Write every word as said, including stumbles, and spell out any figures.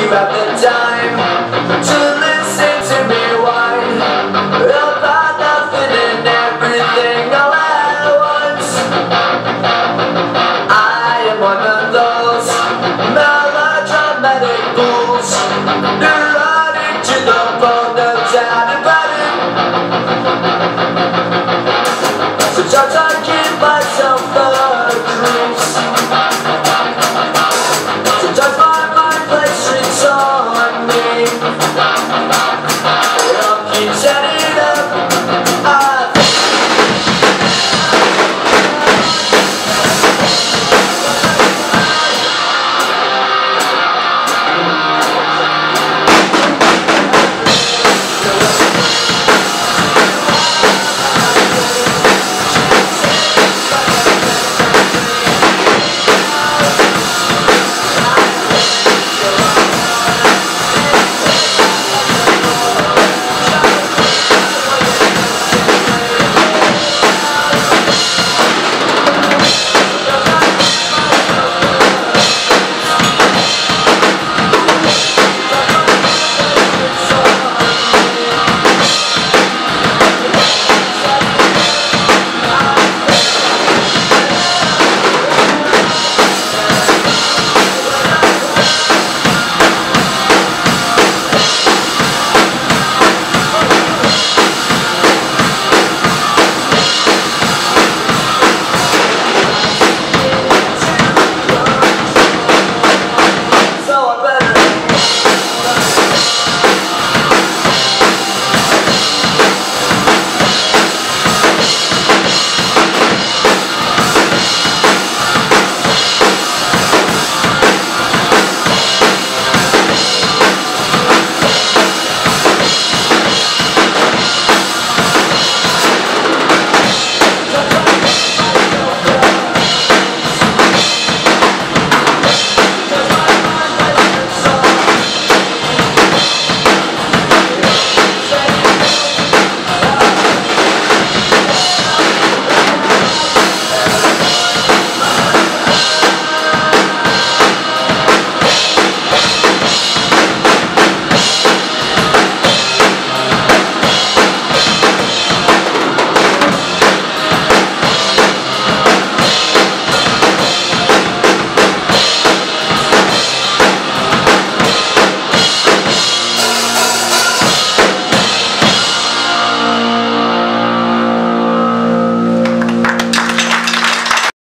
you have the time to listen to me whine about nothing and everything all at once. I am one of those melodramatic fools, neurotic to the bone, no doubt about it.